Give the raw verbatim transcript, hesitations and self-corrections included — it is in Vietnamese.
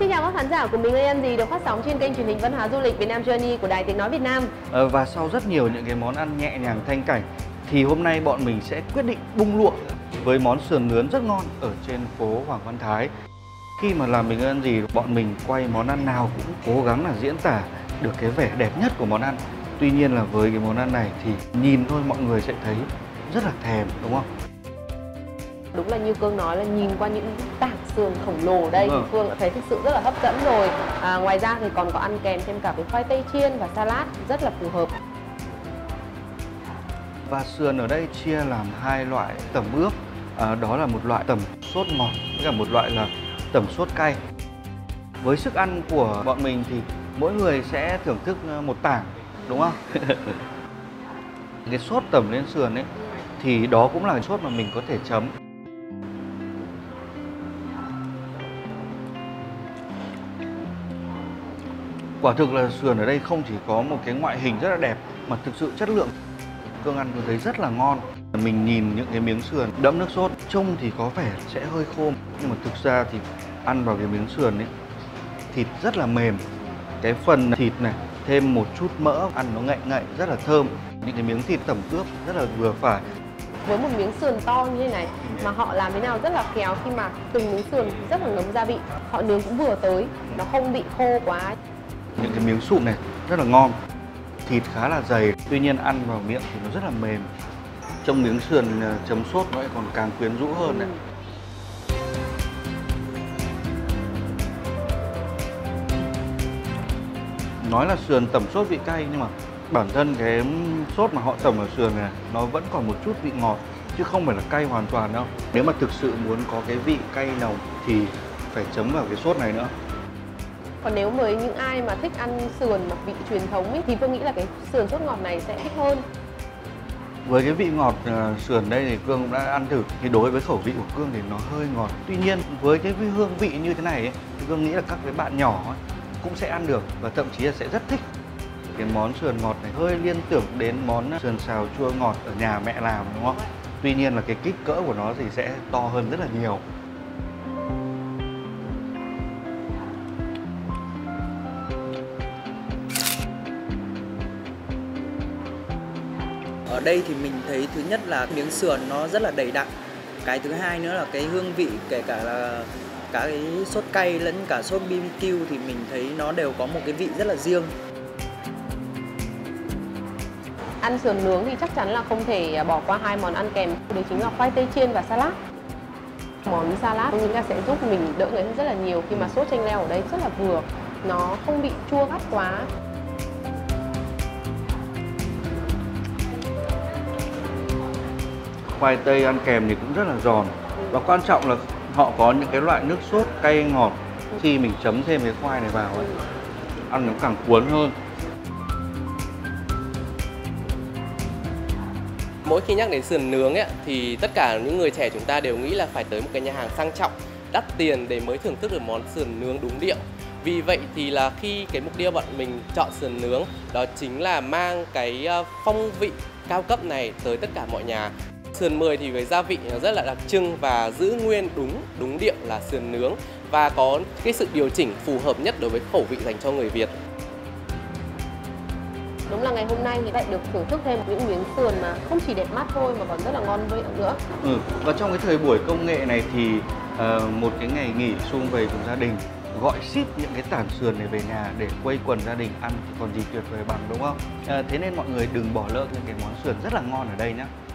Xin chào các khán giả của Mình Ơi Ăn Gì được phát sóng trên kênh truyền hình văn hóa du lịch Việt Nam Journey của Đài Tiếng Nói Việt Nam. Ờ, và sau rất nhiều những cái món ăn nhẹ nhàng thanh cảnh thì hôm nay bọn mình sẽ quyết định bung lụa với món sườn nướng rất ngon ở trên phố Hoàng Văn Thái. Khi mà làm Mình Ơi Ăn Gì, bọn mình quay món ăn nào cũng cố gắng là diễn tả được cái vẻ đẹp nhất của món ăn. Tuy nhiên là với cái món ăn này thì nhìn thôi mọi người sẽ thấy rất là thèm, đúng không? Đúng là như Cương nói là nhìn qua những tảng sườn khổng lồ ở đây thì Cương đã thấy thực sự rất là hấp dẫn rồi. À, ngoài ra thì còn có ăn kèm thêm cả với khoai tây chiên và salad rất là phù hợp. Và sườn ở đây chia làm hai loại tẩm ướp. À, đó là một loại tẩm sốt ngọt với cả một loại là tẩm sốt cay. Với sức ăn của bọn mình thì mỗi người sẽ thưởng thức một tảng, đúng không? Cái sốt tẩm lên sườn ấy thì đó cũng là sốt mà mình có thể chấm. Quả thực là sườn ở đây không chỉ có một cái ngoại hình rất là đẹp mà thực sự chất lượng. Cương ăn tôi thấy rất là ngon. Mình nhìn những cái miếng sườn đẫm nước sốt trông thì có vẻ sẽ hơi khô, nhưng mà thực ra thì ăn vào cái miếng sườn ấy thịt rất là mềm. Cái phần thịt này thêm một chút mỡ, ăn nó ngậy ngậy rất là thơm. Những cái miếng thịt tẩm ướp rất là vừa phải. Với một miếng sườn to như thế này mà họ làm thế nào rất là khéo khi mà từng miếng sườn rất là ngấm gia vị. Họ nướng cũng vừa tới, nó không bị khô quá. Những cái miếng sụn này rất là ngon. Thịt khá là dày, tuy nhiên ăn vào miệng thì nó rất là mềm. Trong miếng sườn chấm sốt nó lại còn càng quyến rũ hơn này. Nói là sườn tẩm sốt vị cay nhưng mà bản thân cái sốt mà họ tẩm ở sườn này nó vẫn còn một chút vị ngọt chứ không phải là cay hoàn toàn đâu. Nếu mà thực sự muốn có cái vị cay nồng thì phải chấm vào cái sốt này nữa. Còn nếu với những ai mà thích ăn sườn mà vị truyền thống ấy, thì Cương nghĩ là cái sườn sốt ngọt này sẽ thích hơn. Với cái vị ngọt uh, sườn đây thì Cương cũng đã ăn thử. Thì đối với khẩu vị của Cương thì nó hơi ngọt. Tuy nhiên với cái hương vị như thế này ấy, thì Cương nghĩ là các cái bạn nhỏ ấy, cũng sẽ ăn được và thậm chí là sẽ rất thích. Cái món sườn ngọt này hơi liên tưởng đến món sườn xào chua ngọt ở nhà mẹ làm, đúng không? Tuy nhiên là cái kích cỡ của nó thì sẽ to hơn rất là nhiều. Ở đây thì mình thấy thứ nhất là miếng sườn nó rất là đầy đặn. Cái thứ hai nữa là cái hương vị, kể cả là cả cái sốt cay lẫn cả sốt bê bê kiu thì mình thấy nó đều có một cái vị rất là riêng. Ăn sườn nướng thì chắc chắn là không thể bỏ qua hai món ăn kèm, đấy chính là khoai tây chiên và salad. Món salad chúng ta sẽ giúp mình đỡ ngấy hơn rất là nhiều khi mà sốt chanh leo ở đây rất là vừa, nó không bị chua gắt quá. Khoai tây ăn kèm thì cũng rất là giòn. Và quan trọng là họ có những cái loại nước sốt cay ngọt. Khi mình chấm thêm cái khoai này vào ấy, ăn nó càng cuốn hơn. Mỗi khi nhắc đến sườn nướng ấy, thì tất cả những người trẻ chúng ta đều nghĩ là phải tới một cái nhà hàng sang trọng, đắt tiền để mới thưởng thức được món sườn nướng đúng điệu. Vì vậy thì là khi cái mục tiêu bọn mình chọn sườn nướng đó chính là mang cái phong vị cao cấp này tới tất cả mọi nhà. Sườn mười thì với gia vị nó rất là đặc trưng và giữ nguyên đúng đúng điệu là sườn nướng và có cái sự điều chỉnh phù hợp nhất đối với khẩu vị dành cho người Việt. Đúng là ngày hôm nay thì lại được thưởng thức thêm những miếng sườn mà không chỉ đẹp mắt thôi mà còn rất là ngon miệng nữa. Ừ, và trong cái thời buổi công nghệ này thì uh, một cái ngày nghỉ sum vầy cùng gia đình, gọi ship những cái tảng sườn này về nhà để quây quần gia đình ăn thì còn gì tuyệt vời bằng, đúng không? Uh, thế nên mọi người đừng bỏ lỡ những cái món sườn rất là ngon ở đây nhé.